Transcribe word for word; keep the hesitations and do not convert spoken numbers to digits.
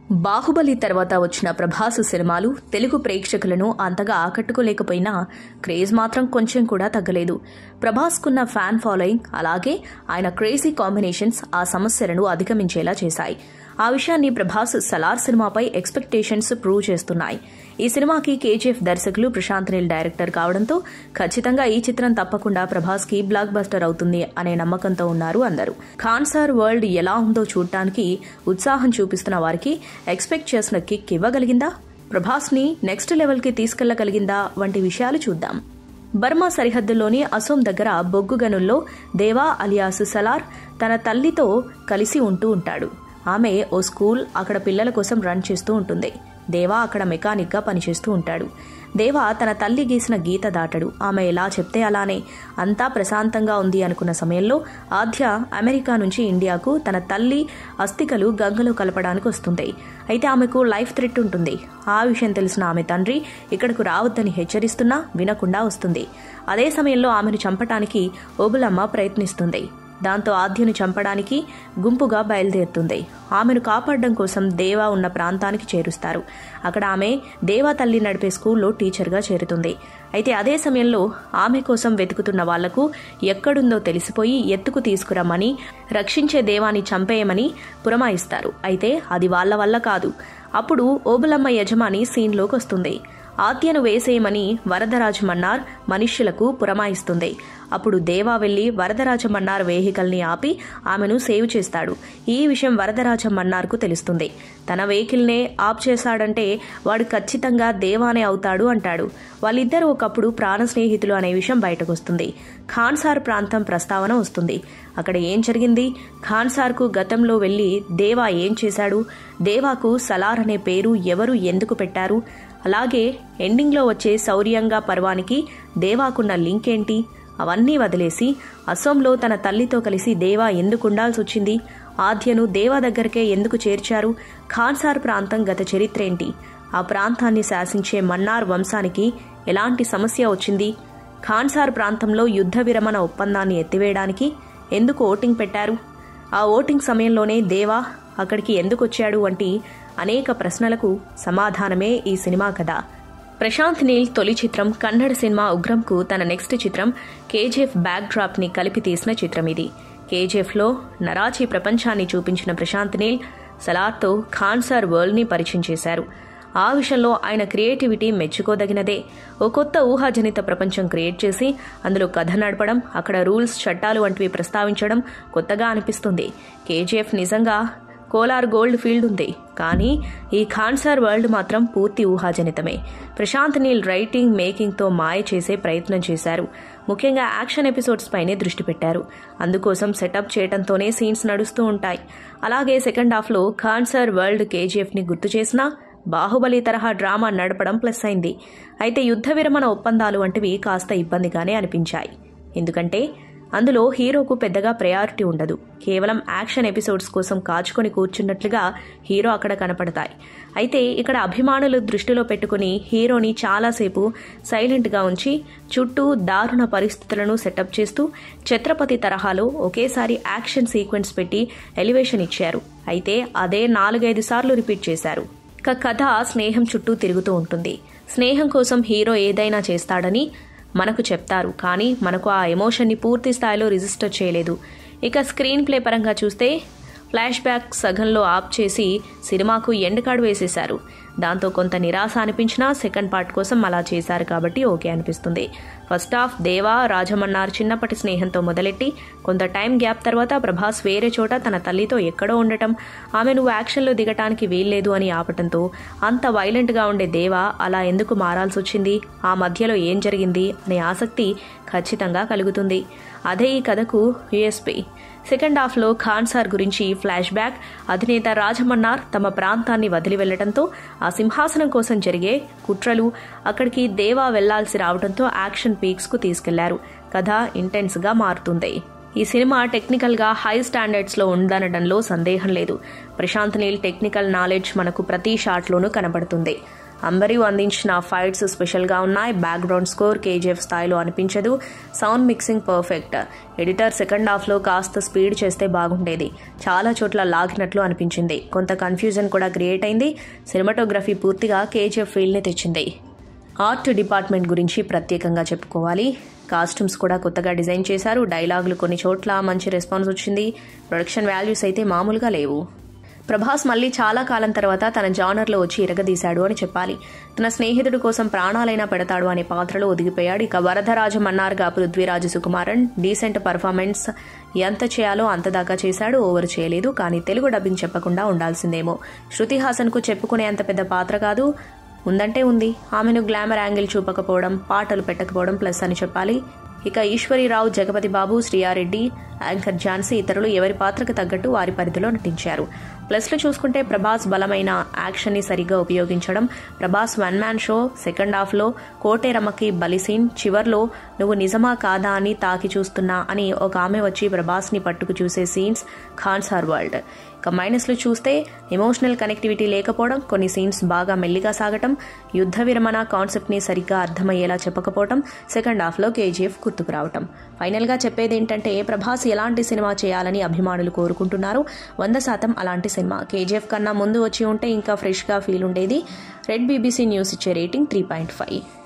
బాహుబలి తర్వాత వచ్చిన ప్రభాస్ సినిమాలు తెలుగు ప్రేక్షకులను అంతగా ఆకట్టుకోలేకపోయినా క్రేజ్ మాత్రం కొంచెం కూడా తగ్గలేదు. ప్రభాస్కున్న ఫ్యాన్ ఫాలోయింగ్ అలాగే ఆయన క్రేజీ కాంబినేషన్స్ ఆ సమస్యలను అధిగమించేలా చేశాయి. ఆ విషయాన్ని ప్రభాస్ సలార్ సినిమాపై ఎక్స్పెక్టేషన్స్ ప్రూవ్ చేస్తున్నాయి. ఈ సినిమాకి కేజీఎఫ్ దర్శకులు ప్రశాంత్ నీల్ డైరెక్టర్ కావడంతో ఖచ్చితంగా ఈ చిత్రం తప్పకుండా ప్రభాస్ కి బ్లాక్ బస్టర్ అవుతుంది అనే నమ్మకంతో ఉన్నారు అందరూ. ఖాన్ సార్ వరల్డ్ ఎలా ఉందో చూడటానికి ఉత్సాహం చూపిస్తున్న వారికి ఎక్స్పెక్ట్ చేసిన కిక్ ఇవ్వగలిగిందా, ప్రభాస్ ని నెక్స్ట్ లెవెల్ కి తీసుకెళ్లగలిగిందా వంటి విషయాలు చూద్దాం. బర్మా సరిహద్దుల్లోని అసోం దగ్గర బొగ్గు గనుల్లో దేవా అలియాస్ సలార్ తన తల్లితో కలిసి ఉంటూ ఉంటాడు. ఆమె ఓ స్కూల్ అక్కడ పిల్లల కోసం రన్ చేస్తూ ఉంటుంది. దేవా అక్కడ మెకానిక్గా పనిచేస్తూ ఉంటాడు. దేవా తన తల్లి గీసిన గీత దాటడు. ఆమె ఎలా చెప్తే అలానే. అంతా ప్రశాంతంగా ఉంది అనుకున్న సమయంలో ఆద్య అమెరికా నుంచి ఇండియాకు తన తల్లి అస్థికలు గంగలో కలపడానికి వస్తుంది. అయితే ఆమెకు లైఫ్ థ్రెట్ ఉంటుంది. ఆ విషయం తెలిసిన ఆమె తండ్రి ఇక్కడకు రావద్దని హెచ్చరిస్తున్నా వినకుండా వస్తుంది. అదే సమయంలో ఆమెను చంపటానికి ఓబులమ్మ ప్రయత్నిస్తుంది. దాంతో ఆద్యను చంపడానికి గుంపుగా బయలుదేరుతుంది. ఆమెను కాపాడడం కోసం దేవా ఉన్న ప్రాంతానికి చేరుస్తారు. అక్కడ ఆమె దేవా తల్లి నడిపే స్కూల్లో టీచర్గా చేరుతుంది. అయితే అదే సమయంలో ఆమె కోసం వెతుకుతున్న వాళ్లకు ఎక్కడుందో తెలిసిపోయి ఎత్తుకు తీసుకురమ్మని, రక్షించే దేవాని చంపేయమని పురమాయిస్తారు. అయితే అది వాళ్ల వల్ల కాదు. అప్పుడు ఓబులమ్మ యజమాని సీన్లోకి వస్తుంది. ఆద్యను వేసేయమని వరదరాజ మన్నార్ మనుష్యులకు పురమాయిస్తుంది. అప్పుడు దేవా వెళ్లి వరదరాజ మన్నార్ వెహికల్ని ఆపి ఆమెను సేవ్ చేస్తాడు. ఈ విషయం వరదరాజ మన్నార్కు తెలుస్తుంది. తన వెహికల్నే ఆప్ చేశాడంటే వాడు ఖచ్చితంగా దేవానే అవుతాడు అంటాడు. వాళ్ళిద్దరూ ఒకప్పుడు ప్రాణ స్నేహితులు అనే విషయం బయటకొస్తుంది. ఖాన్సార్ ప్రాంతం ప్రస్తావన వస్తుంది. అక్కడ ఏం జరిగింది, ఖాన్సార్కు గతంలో వెళ్లి దేవా ఏం చేశాడు, దేవాకు సలార్ అనే పేరు ఎవరు ఎందుకు పెట్టారు, అలాగే ఎండింగ్లో వచ్చే శౌర్యంగా పర్వానికి దేవాకున్న లింక్ ఏంటి, అవన్నీ వదిలేసి అసోంలో తన తల్లితో కలిసి దేవా ఎందుకు ఉండాల్సి వచ్చింది, ఆద్యను దేవా దగ్గరకే ఎందుకు చేర్చారు, ఖాన్సార్ ప్రాంతం గత చరిత్ర ఏంటి, ఆ ప్రాంతాన్ని శాసించే మన్నార్ వంశానికి ఎలాంటి సమస్య వచ్చింది, ఖాన్సార్ ప్రాంతంలో యుద్ధ విరమణ ఒప్పందాన్ని ఎత్తివేయడానికి ఎందుకు ఓటింగ్ పెట్టారు, ఆ ఓటింగ్ సమయంలోనే దేవా అక్కడికి ఎందుకు వచ్చాడు వంటి అనేక ప్రశ్నలకు సమాధానమే ఈ సినిమా కథ. ప్రశాంత్ నీల్ తొలి చిత్రం కన్నడ సినిమా ఉగ్రంకు తన నెక్స్ట్ చిత్రం కేజీఎఫ్ బ్యాక్ డ్రాప్ ని కలిపి తీసిన చిత్రం ఇది. కేజీఎఫ్ లో నరాచి ప్రపంచాన్ని చూపించిన ప్రశాంత్ నీల్ సలార్తో ఖాన్సార్ వరల్డ్ ని పరిచయం చేశారు. ఆ విషయంలో ఆయన క్రియేటివిటీ మెచ్చుకోదగినదే. ఓ కొత్త ఊహాజనిత ప్రపంచం క్రియేట్ చేసి అందులో కథ నడపడం, అక్కడ రూల్స్ చట్టాలు వంటివి ప్రస్తావించడం కొత్తగా అనిపిస్తుంది. కేజీఎఫ్ నిజంగా కోలార్ గోల్డ్ ఫీల్డ్ ఉంది, కానీ ఈ ఖాన్సార్ వరల్డ్ మాత్రం పూర్తి ఊహాజనితమే. ప్రశాంత్ నీల్ రైటింగ్ మేకింగ్తో మాయ చేసే ప్రయత్నం చేశారు. ముఖ్యంగా యాక్షన్ ఎపిసోడ్స్ పైనే దృష్టి పెట్టారు. అందుకోసం సెటప్ చేయడంతోనే సీన్స్ నడుస్తూ ఉంటాయి. అలాగే సెకండ్ హాఫ్లో ఖాన్సార్ వరల్డ్ కేజీఎఫ్ని గుర్తు చేసినా బాహుబలి తరహా డ్రామా నడపడం ప్లస్ అయింది. అయితే యుద్ధ విరమణ ఒప్పందాలు వంటివి కాస్త ఇబ్బందిగానే అనిపించాయి. ఎందుకంటే అందులో హీరోకు పెద్దగా ప్రయారిటీ ఉండదు. కేవలం యాక్షన్ ఎపిసోడ్స్ కోసం కాచుకొని కూర్చున్నట్లుగా హీరో అక్కడ కనపడతాయి. అయితే ఇక్కడ అభిమానులు దృష్టిలో పెట్టుకుని హీరోని చాలాసేపు సైలెంట్గా ఉంచి చుట్టూ దారుణ పరిస్థితులను సెటప్ చేస్తూ ఛత్రపతి తరహాలో ఒకేసారి యాక్షన్ సీక్వెన్స్ పెట్టి ఎలివేషన్ ఇచ్చారు. అయితే అదే నాలుగైదు సార్లు రిపీట్ చేశారు. ఇక కథ స్నేహం చుట్టూ తిరుగుతూ ఉంటుంది. స్నేహం కోసం హీరో ఏదైనా చేస్తాడని మనకు చెప్తారు, కానీ మనకు ఆ ఎమోషన్ని పూర్తి స్థాయిలో రిజిస్టర్ చేయలేదు. ఇక స్క్రీన్ ప్లే పరంగా చూస్తే ఫ్లాష్ బ్యాక్ సగంలో ఆప్ చేసి సినిమాకు ఎండ్ కార్డ్ వేసేశారు. దాంతో కొంత నిరాశ అనిపించినా సెకండ్ పార్ట్ కోసం అలా చేశారు కాబట్టి ఓకే అనిపిస్తుంది. ఫస్ట్ హాఫ్ దేవా రాజమన్నార్ చిన్నప్పటి స్నేహంతో మొదలెట్టి కొంత టైం గ్యాప్ తర్వాత ప్రభాస్ వేరే చోట తన తల్లితో ఎక్కడో ఉండటం, ఆమె నువ్వు యాక్షన్లో దిగటానికి వీల్లేదు అని ఆపటంతో అంత వైలెంట్గా ఉండే దేవా అలా ఎందుకు మారాల్సి వచ్చింది, ఆ మధ్యలో ఏం జరిగింది అనే ఆసక్తి ఖచ్చితంగా కలుగుతుంది. అదే ఈ కథకు యూఎస్పీ. సెకండ్ హాఫ్లో ఖాన్సార్ గురించి ఫ్లాష్ బ్యాక్, అధినేత రాజమన్నార్ తమ ప్రాంతాన్ని వదిలి వెళ్లడంతో ఆ సింహాసనం కోసం జరిగే కుట్రలు, అక్కడికి దేవా వెళ్లాల్సి రావడంతో యాక్షన్ పీక్స్ కు తీసుకెళ్లారు. కథ ఇంటెన్స్ గా మారుతుంది. ఈ సినిమా టెక్నికల్ గా హై స్టాండర్డ్స్ లో ఉందనడంలో సందేహం లేదు. ప్రశాంత్ నీల్ టెక్నికల్ నాలెడ్జ్ మనకు ప్రతి షాట్లోనూ కనబడుతుంది. అంబరి అందించిన ఫైట్స్ స్పెషల్గా ఉన్నాయి. బ్యాక్గ్రౌండ్ స్కోర్ కేజీఎఫ్ స్థాయిలో అనిపించదు. Sound mixing perfect. Editor second హాఫ్లో కాస్త స్పీడ్ చేస్తే బాగుండేది. చాలా చోట్ల లాగినట్లు అనిపించింది. కొంత కన్ఫ్యూజన్ కూడా క్రియేట్ అయింది. సినిమాటోగ్రఫీ పూర్తిగా కేజీఎఫ్ ఫీల్ని తెచ్చింది. ఆర్ట్ డిపార్ట్మెంట్ గురించి ప్రత్యేకంగా చెప్పుకోవాలి. కాస్ట్యూమ్స్ కూడా కొత్తగా డిజైన్ చేశారు. డైలాగులు కొన్ని చోట్ల మంచి రెస్పాన్స్ వచ్చింది. ప్రొడక్షన్ వాల్యూస్ అయితే మామూలుగా లేవు. ప్రభాస్ మళ్ళీ చాలా కాలం తర్వాత తన జానర్లో వచ్చి ఇరగదీశాడు అని చెప్పాలి. తన స్నేహితుడి కోసం ప్రాణాలైనా పెడతాడు అనే పాత్రలో ఒదిగిపోయాడు. ఇక వరదరాజం అన్నారుగా పృథ్వీరాజు సుకుమారన్. Decent performance. ఎంత చేయాలో అంతదాకా చేశాడు. ఓవర్ చేయలేదు. కానీ తెలుగు డబ్బింగ్ చెప్పకుండా ఉండాల్సిందేమో. శృతి హాసన్కు చెప్పుకునే అంత పెద్ద పాత్ర కాదు. ఉందంటే ఉంది. ఆమెను గ్లామర్ యాంగిల్ చూపకపోవడం, పాటలు పెట్టకపోవడం ప్లస్ అని చెప్పాలి. ఇక ఈశ్వరీరావు, జగపతి బాబు, శ్రీయారెడ్డి, యాంకర్ ఝాన్సీ ఇతరులు ఎవరి పాత్రకు తగ్గట్టు వారి పరిధిలో నటించారు. ప్లస్లో చూసుకుంటే ప్రభాస్ బలమైన యాక్షన్ని సరిగ్గా ఉపయోగించడం. Prabhas one man show. Second హాఫ్లో కోటేరమ్మకి బలి సీన్. చివర్లో నువ్వు నిజమా కాదా అని తాకి చూస్తున్నా అని ఒక ఆమె వచ్చి ప్రభాస్ని పట్టుకు చూసే సీన్స్. Khan sir world. ఇక మైనస్లు చూస్తే ఎమోషనల్ కనెక్టివిటీ లేకపోవడం, కొన్ని సీన్స్ బాగా మెల్లిగా సాగటం, యుద్ధ విరమణ కాన్సెప్ట్ని సరిగ్గా అర్థమయ్యేలా చెప్పకపోవడం, సెకండ్ హాఫ్లో కేజీఎఫ్ గుర్తుకు రావటం. ఫైనల్గా చెప్పేది ఏంటంటే ప్రభాస్ ఎలాంటి సినిమా చేయాలని అభిమానులు కోరుకుంటున్నారు. వంద శాతం అలాంటి సినిమా. కేజీఎఫ్ కన్నా ముందు వచ్చి ఉంటే ఇంకా ఫ్రెష్గా ఫీల్ ఉండేది. రెడ్ బీబీసీ న్యూస్ ఇచ్చే రేటింగ్ త్రీ పాయింట్ ఫైవ్.